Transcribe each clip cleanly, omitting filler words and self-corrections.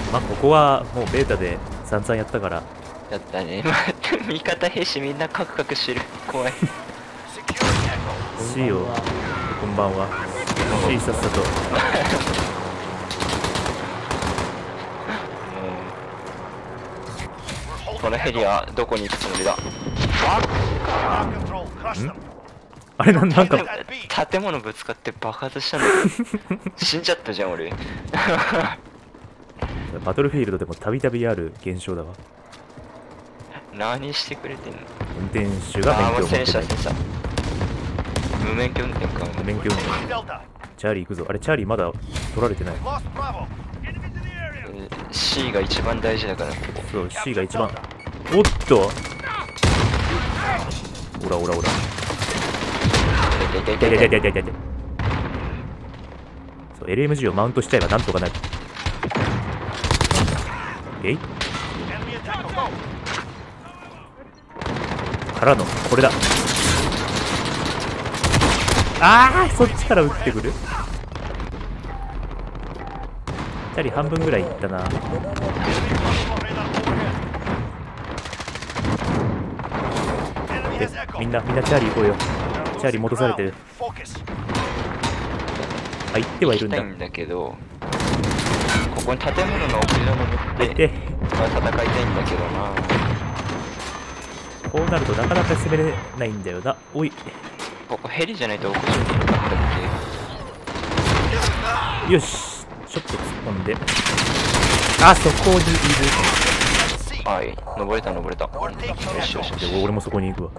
まあここはもうベータで散々やったから。 やったね。味方兵士みんなカクカクしてる。怖い。 C よ、こんばんは。C さっさと。 このヘリはどこに行くつもりだ。 あれなんか建物ぶつかって爆発したの。死んじゃったじゃん俺。 バトルフィールドでもたびたびある現象だわ。 何してくれてんの。 運転手が免許を持ってない。 無免許運転か。 無免許運転。チャーリー行くぞ。あれチャーリーまだ取られてない。 C が一番大事だから。 そう C が一番。おっとオラオラオラ。そう LMG をマウントしちゃえばなんとかなる。えいからのこれだ。ああそっちから撃ってくる。チャリ半分ぐらいいったな。みんなチャーリー行こうよ。チャーリー戻されてる。あ、行ってはいるんだ。 行きたいんだけど、ここに建物の屋上登って戦いたいんだけどな。 こうなるとなかなか攻めれないんだよな。おい、 ここヘリじゃないと屋上に行かなかったっよし、ちょっと突っ込んで。あ、そこにいる。 はい、登れた登れた。よしよしよし。 俺もそこに行くわ。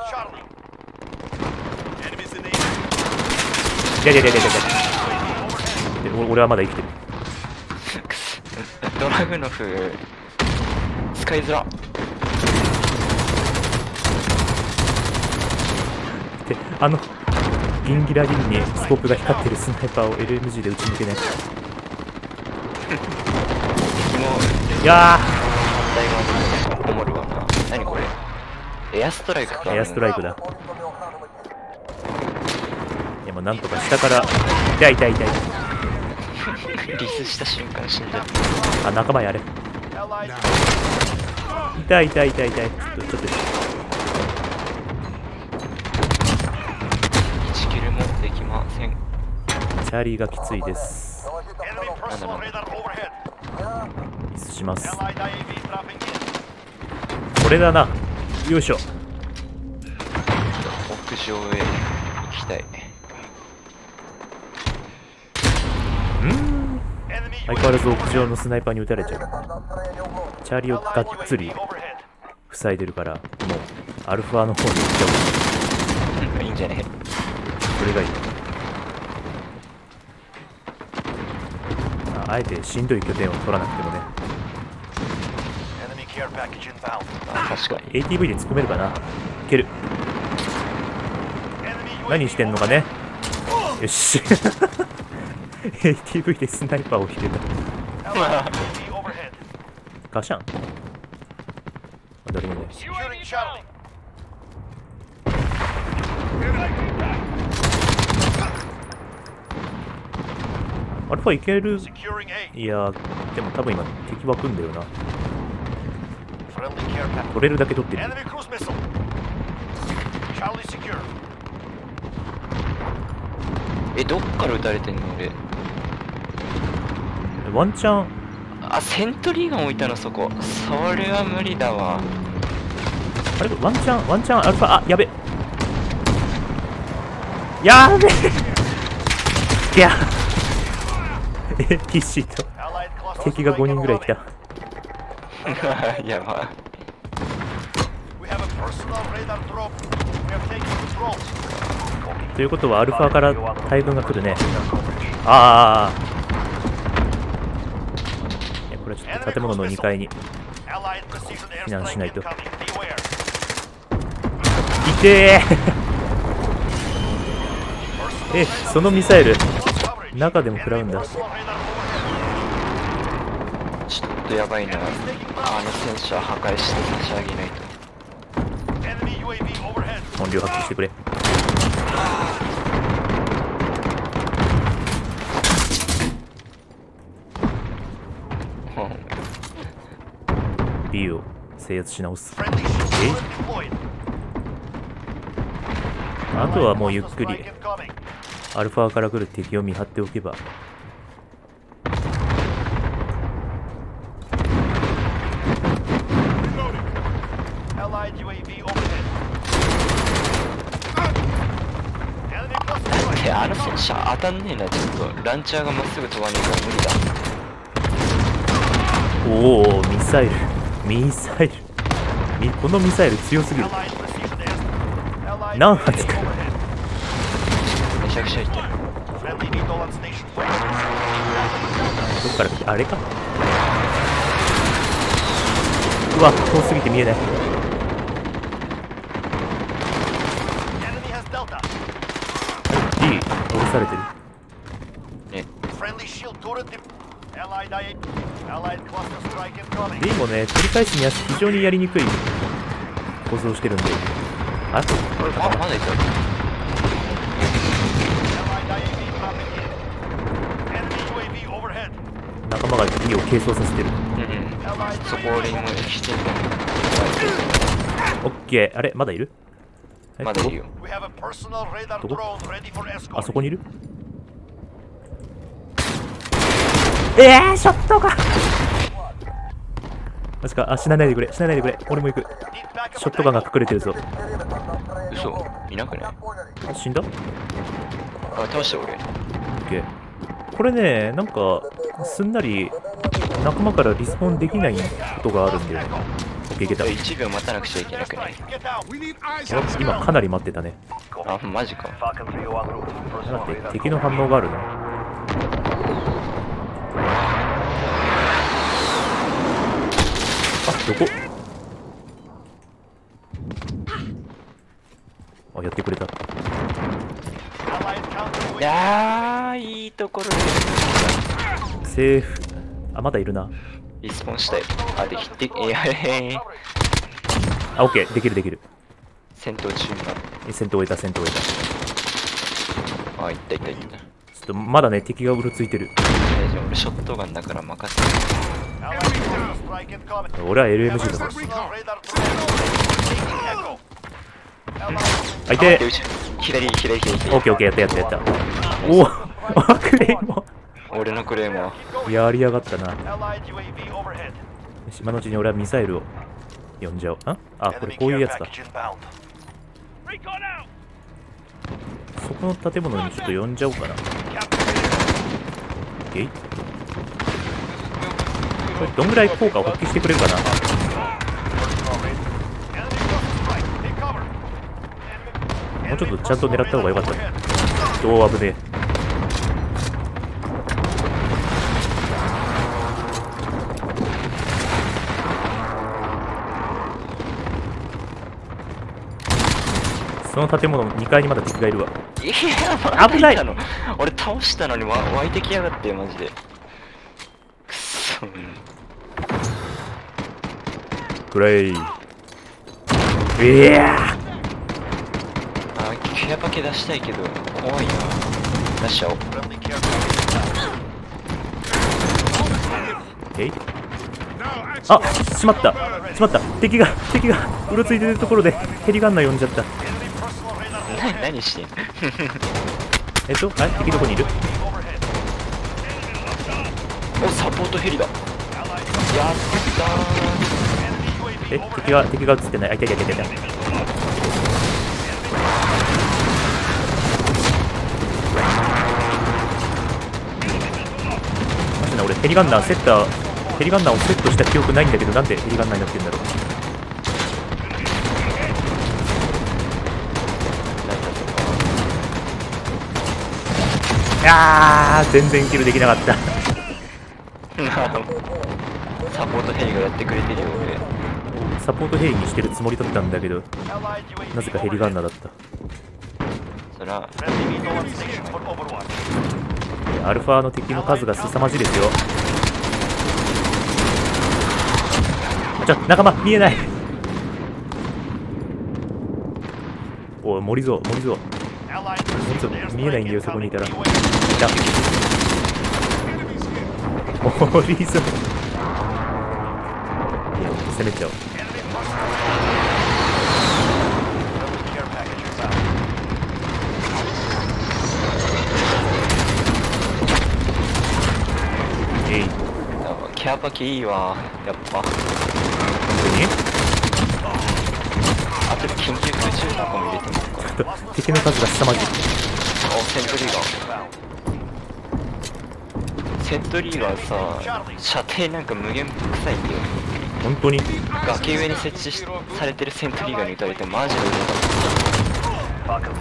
いやいやいやいやいや。俺はまだ生きてる。 ドラグノフ使いづら。 で、ギンギラギンにスコープが光ってるスナイパーを LMG で撃ち抜けない。いやー、 こもるわな。何これ、エアストライクか。 エアストライクだ。でもなんとか下から。痛い痛い痛い。 リスした瞬間死んじゃった。 あ、仲間やれ。痛い痛い痛い痛い。ちょっと 1キルもできません。 チャーリーがきついです。 なんだなんだ。 ミスします。これだな。よいしょ。 屋上へ行きたい。 相変わらず屋上のスナイパーに撃たれちゃう。チャーリーをがっつり塞いでるから、もうアルファの方に行っちゃう。 いいんじゃね。 それがいい。あえてしんどい拠点を取らなくてもね。 確かに ATV で突っ込めるかな。いける。何してんのかね。よしATV でスナイパーを引けた。ガシャン。誰もね。アルファいける。いやでも多分今敵湧くんだよな。取れるだけ取ってる。 どっから撃たれてんの俺。 ワンチャン。 あ、セントリーガン置いたのそこ。それは無理だわ。 あれワンチャンアルファ。あ、やべ。やべいやPC と敵が5人ぐらい来た。 やばい。 ということはアルファから大軍が来るね。ああ、これはちょっと建物の2階に避難しないと。いてーそのミサイル中でも食らうんだ。 ちょっとやばいな。戦車破壊して差し上げないと。 本領発揮してくれ。 B を制圧し直す。あとはもうゆっくりアルファから来る敵を見張っておけば。 あの戦車当たんねえな。ちょっとランチャーがまっすぐ飛ばねえから無理だ。 おお、ミサイルこのミサイル強すぎる。何発か。 めちゃくちゃいってる。 どっから来て、あれか。うわ、遠すぎて見えない。D 降ろされてるね。 D もね、取り返すには非常にやりにくい構造をしてるんで。あ、 まだいた。 仲間が D を軽装させてる。 そこ俺もしてる。 オッケー。あれまだいる？ まだいるよ。 どこ？あそこにいる？ショットガンマジか。あ、死なないでくれ。俺も行く。ショットガンが隠れてるぞ。 嘘、いなくない？ 死んだ？ あ、倒した俺。 オッケー。これね、なんかすんなり仲間からリスポンできないことがあるんだよね。オッケー、いけた。 1秒待たなくちゃいけなくない？ 今かなり待ってたね。 あ、マジか。 待って、敵の反応があるな。あ、どこ？あ、やってくれた。 いやー、いいところでセーフ。あ、まだいるな。 リスポンしたよ。あ、できて、あ、 オッケー、できる。 戦闘中な。 戦闘終えた。 あ、いった。 ちょっとまだね、敵がうろついてる。 大丈夫、俺ショットガンだから任せて。 俺は LMG だぞ。あ、いて。 左。 オッケー、やった。おおクレイも俺のクレームはやりやがったな。今のうちに俺はミサイルを呼んじゃおう。あ、これこういうやつだ。そこの建物にちょっと呼んじゃおうかな。これどんぐらい効果を発揮してくれるかな。もうちょっとちゃんと狙った方がよかった。どう危ねえ。その建物の2階にまだ敵がいるわ。 いや、 危ない。 俺倒したのに湧いてきやがってよ、マジで。くそ。 くらい。 ケアパケ出したいけど怖いな。出しちゃおう。 あ、しまった。敵がうろついてるところでヘリガンナー呼んじゃった。 何してんの？ あれ敵どこにいる？ お、サポートヘリだ。やったー。敵が映ってない。いた。俺ヘリガンナーをセットした記憶ないんだけど、なんでヘリガンナーになってんだろう。全然キルできなかったサポートヘリがやってくれてるよ。俺サポートヘリにしてるつもりだったんだけど、なぜかヘリガンナーだった。 そらアルファの敵の数が凄まじいですよ。仲間見えない。おい、森蔵見えないんだよ。そこにいたら。森蔵攻めちゃおう。えい。 キャパキいいわ、やっぱ。 本当にあと緊急空中とかも入れてみようか。 ちょっと敵の数が凄まじい。 お、セントリーガン。セントリーガンさ、射程なんか無限臭いんだよ。 本当に崖上に設置されてるセントリーガンに撃たれてマジで嬉しかった。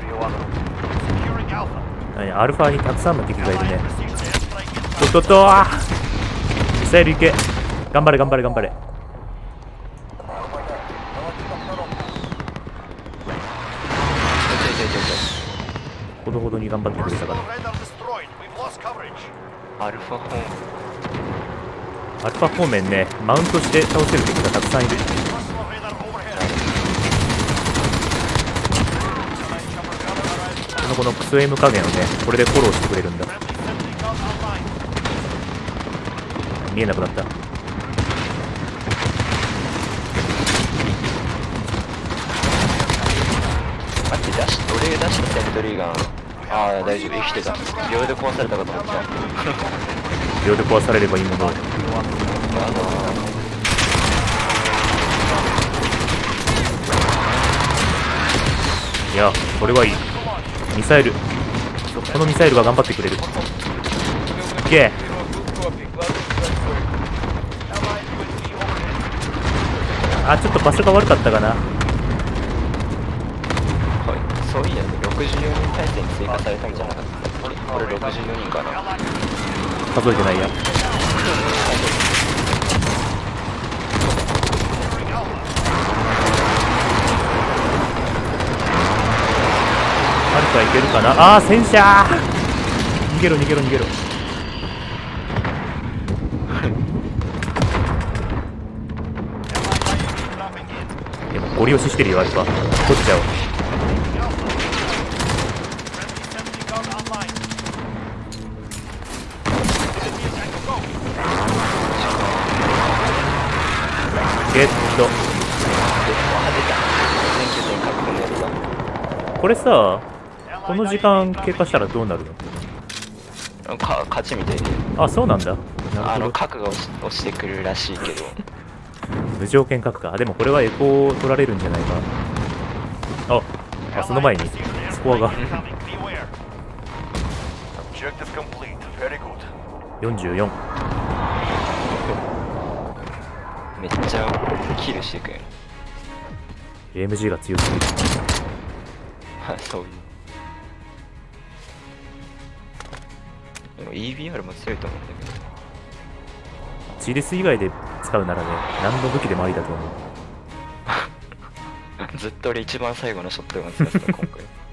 何アルファにたくさんの敵がいるね。とミサイルいけ。頑張れ頑張れ頑張れ。ほどほどに頑張ってくれたから。 アルファホーム。 アルファ方面ね、マウントして倒せる敵がたくさんいる。このクソ M 加減をね、これでフォローしてくれるんだ。見えなくなった。 待って、俺が出したセントリーガン。ああ、大丈夫、生きてた。秒で壊されたかと思った。 秒で壊されればいいものを。いや、これはいい。ミサイル。このミサイルが頑張ってくれる。いけ。あ、ちょっと場所が悪かったかな。 そういやね、64人体制に追加されたんじゃなかった。これ64人かな。 数えてないや。アルファいけるかな。ああ、戦車逃げろ逃げろ逃げろ。でもゴリ押ししてるよアルファ。取っちゃおう。ゲット。これさ、この時間経過したらどうなるの？ 勝ちみたいで。 あ、そうなんだ。なるほど。 核が落ちてくるらしいけど。 無条件核か。でもこれはエコを取られるんじゃないか。あ、その前にスコアが44。 めっちゃキルしていくやん。 AMG が強すぎる。 そういう。でも EBR も強いと思うんだけど。 チリス以外で使うならね、何の武器でもありだと思う。 ずっと俺一番最後のショットが使ってた今回。